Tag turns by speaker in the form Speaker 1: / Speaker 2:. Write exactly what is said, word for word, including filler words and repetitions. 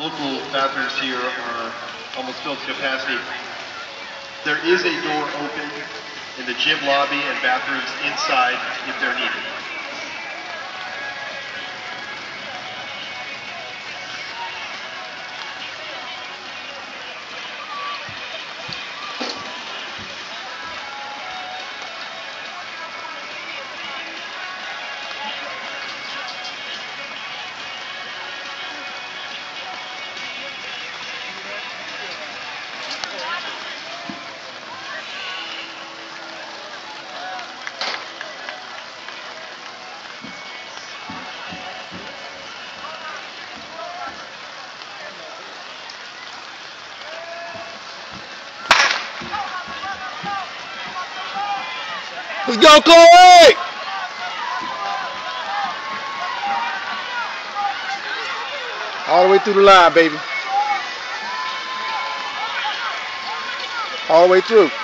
Speaker 1: local bathrooms here are almost filled to capacity. There is a door open in the gym lobby and bathrooms inside if they're needed.
Speaker 2: Let's go, Chloe! All the way through the line, baby. All the way through.